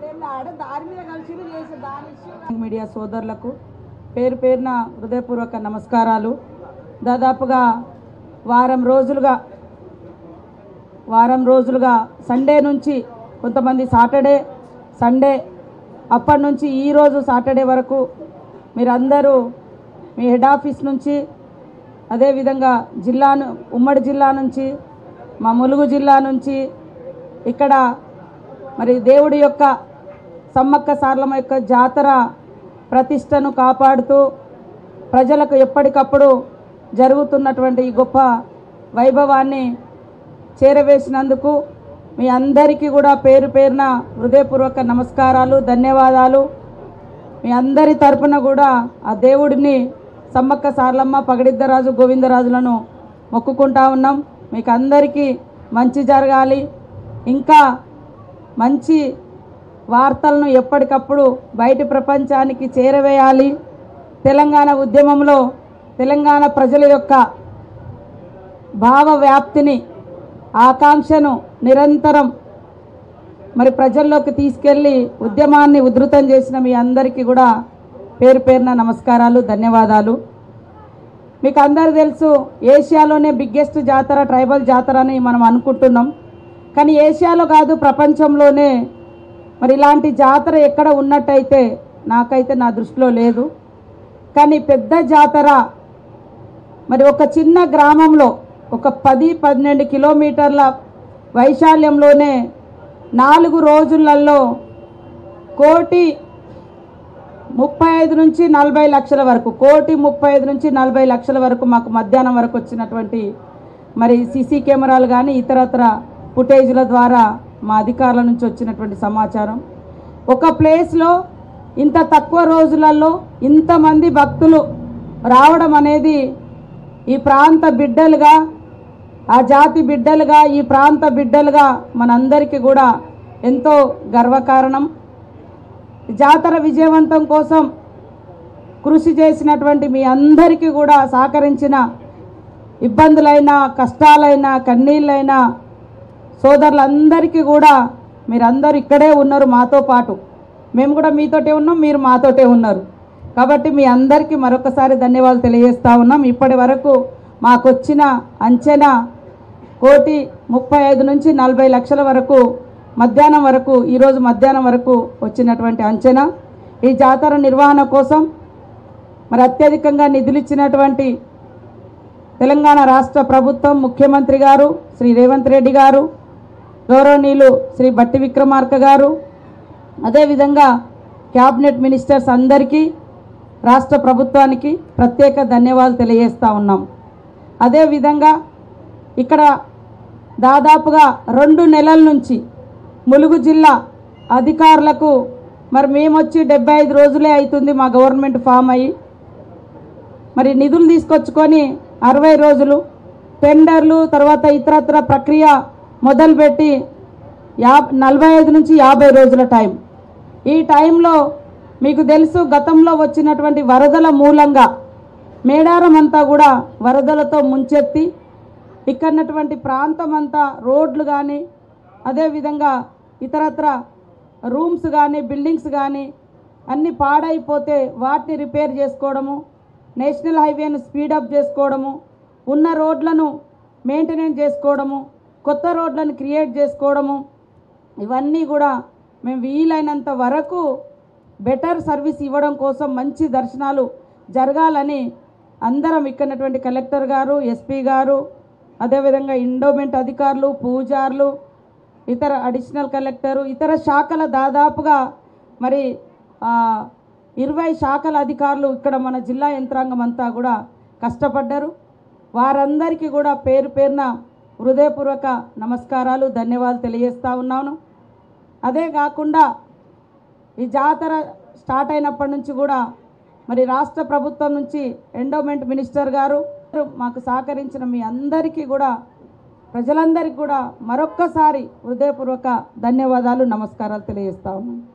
Media సోదరులకు పేరు పేరున హృదయపూర్వక నమస్కారాలు. దాదాపుగా వారం రోజులుగా సండే నుంచి కొంతమంది సాటర్డే సండే అప్పటి నుంచి ఈరోజు సాటర్డే వరకు మీరందరూ మీ హెడ్ ఆఫీస్ నుంచి అదేవిధంగా ఉమ్మడి జిల్లా నుంచి మా ములుగు జిల్లా నుంచి ఇక్కడ మరి దేవుడి యొక్క సమ్మక్క సారలమ్మ యొక్క జాతర ప్రతిష్టను కాపాడుతూ ప్రజలకు ఎప్పటికప్పుడు జరుగుతున్నటువంటి ఈ గొప్ప వైభవాన్ని చేరవేసినందుకు మీ అందరికీ కూడా పేరు పేరున హృదయపూర్వక నమస్కారాలు, ధన్యవాదాలు. మీ అందరి తరపున కూడా ఆ దేవుడిని సమ్మక్క సారలమ్మ, పగడిద్దరాజు, గోవిందరాజులను మొక్కుకుంటా ఉన్నాం. మీకు అందరికీ మంచి జరగాలి, ఇంకా మంచి వార్తలను ఎప్పటికప్పుడు బయటి ప్రపంచానికి చేరవేయాలి. తెలంగాణ ఉద్యమంలో తెలంగాణ ప్రజల యొక్క భావ వ్యాప్తిని, ఆకాంక్షను నిరంతరం మరి ప్రజల్లోకి తీసుకెళ్ళి ఉద్యమాన్ని ఉధృతం చేసిన మీ అందరికీ కూడా పేరు పేరున నమస్కారాలు, ధన్యవాదాలు. మీకు అందరూ తెలుసు, ఏషియాలోనే బిగ్గెస్ట్ జాతర ట్రైబల్ జాతర అని మనం అనుకుంటున్నాం. కానీ ఏషియాలో కాదు, ప్రపంచంలోనే మరి ఇలాంటి జాతర ఎక్కడ ఉన్నట్టయితే నాకైతే నా దృష్టిలో లేదు. కానీ పెద్ద జాతర మరి ఒక చిన్న గ్రామంలో ఒక 10-12 కిలోమీటర్ల వైశాల్యంలోనే 4 రోజులలో 1,35 నుంచి 40 లక్షల వరకు 1,35 నుంచి 40 లక్షల వరకు మాకు మధ్యాహ్నం వరకు వచ్చినటువంటి మరి సీసీ కెమెరాలు కానీ ఇతరత్ర ఫుటేజ్ల ద్వారా మా అధికారుల నుంచి వచ్చినటువంటి సమాచారం. ఒక ప్లేస్లో ఇంత తక్కువ రోజులలో ఇంతమంది భక్తులు రావడం అనేది ఈ ప్రాంత బిడ్డలుగా, ఆ జాతి బిడ్డలుగా, ఈ ప్రాంత బిడ్డలుగా మనందరికీ కూడా ఎంతో గర్వకారణం. జాతర విజయవంతం కోసం కృషి చేసినటువంటి మీ అందరికీ కూడా సహకరించిన, ఇబ్బందులైనా కష్టాలైనా కన్నీళ్ళైనా సోదరులందరికీ కూడా మీరందరూ ఇక్కడే ఉన్నారు మాతో పాటు. మేము కూడా మీతోటే ఉన్నాం, మీరు మాతోటే ఉన్నారు. కాబట్టి మీ అందరికీ మరొకసారి ధన్యవాదాలు తెలియజేస్తూ ఉన్నాం. ఇప్పటి వరకు మాకు వచ్చిన అంచనా 1,35 నుంచి 40 లక్షల వరకు మధ్యాహ్నం వరకు, ఈరోజు మధ్యాహ్నం వరకు వచ్చినటువంటి అంచనా. ఈ జాతర నిర్వహణ కోసం మరి అత్యధికంగా నిధులు ఇచ్చినటువంటి తెలంగాణ రాష్ట్ర ప్రభుత్వం, ముఖ్యమంత్రి గారు శ్రీ రేవంత్ రెడ్డి గారు, గౌరవనీయులు శ్రీ బట్టి విక్రమార్క గారు, అదేవిధంగా క్యాబినెట్ మినిస్టర్స్ అందరికీ, రాష్ట్ర ప్రభుత్వానికి ప్రత్యేక ధన్యవాదాలు తెలియజేస్తూ ఉన్నాం. అదేవిధంగా ఇక్కడ దాదాపుగా 2 నెలల నుంచి ములుగు జిల్లా అధికారులకు మరి మేమొచ్చి 75 రోజులే అవుతుంది మా గవర్నమెంట్ ఫామ్ అయ్యి, మరి నిధులు తీసుకొచ్చుకొని 60 రోజులు, టెండర్లు తర్వాత ఇతరత్ర ప్రక్రియ మొదలుపెట్టి 45 నుంచి 50 రోజుల టైం. ఈ టైంలో మీకు తెలుసు, గతంలో వచ్చినటువంటి వరదల మూలంగా మేడారం అంతా కూడా వరదలతో ముంచెత్తి ఇక్కడటువంటి ప్రాంతం అంతా రోడ్లు కానీ అదేవిధంగా ఇతరత్ర రూమ్స్ కానీ బిల్డింగ్స్ కానీ అన్నీ పాడైపోతే వాటిని రిపేర్ చేసుకోవడము, నేషనల్ హైవేను స్పీడప్ చేసుకోవడము, ఉన్న రోడ్లను మెయింటెనెన్స్ చేసుకోవడము, కొత్త రోడ్లను క్రియేట్ చేసుకోవడము, ఇవన్నీ కూడా మేము వీలైనంత వరకు బెటర్ సర్వీస్ ఇవ్వడం కోసం, మంచి దర్శనాలు జరగాలని అందరం ఇక్కడటువంటి కలెక్టర్ గారు, ఎస్పీ గారు, అదేవిధంగా ఎండోమెంట్ అధికారులు, పూజారులు, ఇతర అడిషనల్ కలెక్టరు, ఇతర శాఖల దాదాపుగా మరి 20 శాఖల అధికారులు ఇక్కడ మన జిల్లా యంత్రాంగం అంతా కూడా కష్టపడ్డారు. వారందరికీ కూడా పేరు పేరున హృదయపూర్వక నమస్కారాలు, ధన్యవాదాలు తెలియజేస్తూ ఉన్నాను. అదే కాకుండా ఈ జాతర స్టార్ట్ అయినప్పటి నుంచి కూడా మరి రాష్ట్ర ప్రభుత్వం నుంచి ఎండోమెంట్ మినిస్టర్ గారు మాకు సహకరించిన మీ అందరికీ కూడా, ప్రజలందరికీ కూడా మరొక్కసారి హృదయపూర్వక ధన్యవాదాలు, నమస్కారాలు తెలియజేస్తా ఉన్నాను.